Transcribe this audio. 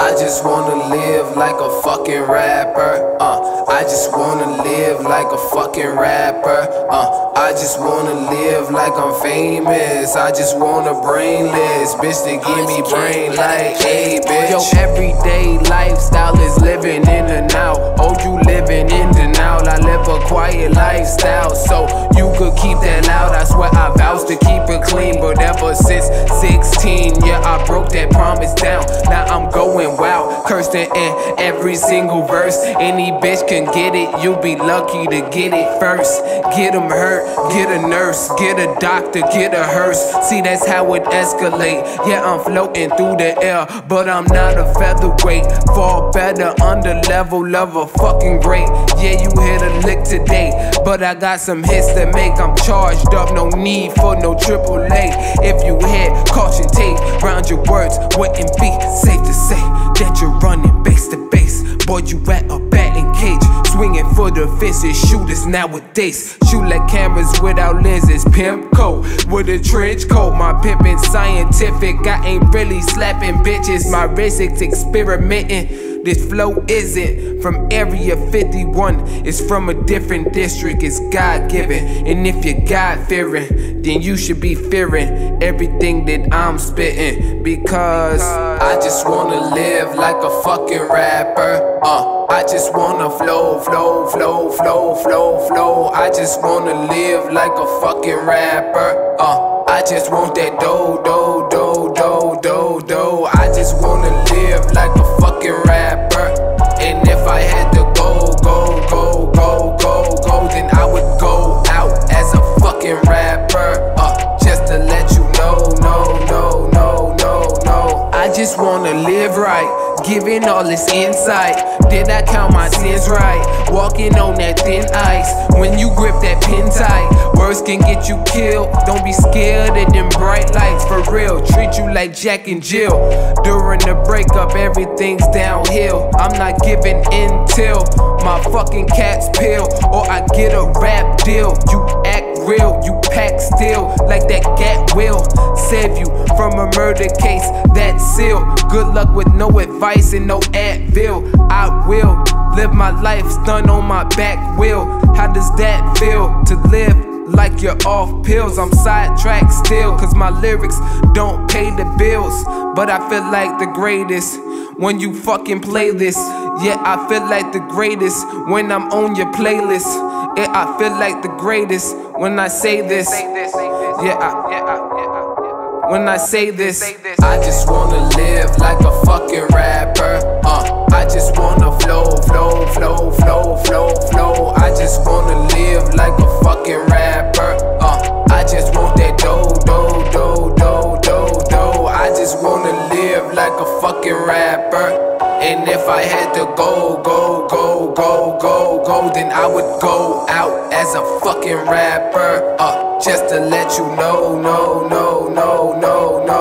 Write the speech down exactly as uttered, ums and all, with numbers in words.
I just wanna live like a fucking rapper. Uh, I just wanna live like a fucking rapper. Uh, I just wanna live like I'm famous. I just want a brainless bitch to give me brain like, hey bitch. Yo, everyday lifestyle is living in and out. Oh, you living in denial. I live a quiet lifestyle, so you could keep that loud. I swear I vows to keep it clean, but ever since sixteen, yeah, I broke that promise down. Now I'm going wild, cursed in every single verse. Any bitch can get it, you be lucky to get it first. Get them hurt, get a nurse, get a doctor, get a hearse. See, that's how it escalate. Yeah, I'm floating through the air, but I'm not a featherweight. Fall better under level of a fucking great. Yeah, you hit a lick today, but I got some hits to make. I'm charged up, no need for no triple A. If you had caution tape round your words, wouldn't be safe to say that you're running base to base. Boy, you at a batting cage, swinging for the fences. Shooters nowadays shoot like cameras without lenses. Pimp coat with a trench coat. My pimpin' scientific. I ain't really slapping bitches. My wrist is experimenting. This flow isn't from Area fifty-one, it's from a different district. It's God-given, and if you're God-fearing, then you should be fearing everything that I'm spitting. Because I just wanna live like a fucking rapper. Uh, I just wanna flow, flow, flow, flow, flow, flow. I just wanna live like a fucking rapper. Uh, I just want that dough, dough, dough, dough, dough, dough. I just wanna live like a fucking rapper. And if I had to go, go, go, go, go, go, then I would go out as a fucking rapper. Uh, just to let you know, no, no, no, no, no. I just wanna live right, giving all this insight. Did I count my sins right? Walking on that thin ice. When you grip that pin tight, words can get you killed. Don't be scared of them bright lights, for real. Treat you like Jack and Jill. During the breakup, everything's downhill. I'm not giving in till my fucking cat's pill, or I get a rap deal. You act real, you pack still, like that gat will save you from a murder case. That's seal. Good luck with no advice and no Advil. I will live my life stunned on my back wheel. How does that feel to live like you're off pills? I'm sidetracked still, cause my lyrics don't pay the bills. But I feel like the greatest when you fucking play this. Yeah, I feel like the greatest when I'm on your playlist. Yeah, I feel like the greatest when I say this. Yeah, I, yeah, I, yeah, I, when I say this. I just wanna live like a fucking rapper. Uh, I just wanna flow, flow, flow, flow, flow, flow. I just wanna live like a fucking rapper. Uh, I just want that dough, dough, dough, dough, dough, dough. I just wanna live like a fucking rapper. And if I had to go, go, go, go, go, go, then I would go out as a fucking rapper. Uh, just to let you know, no, no, no, no, no.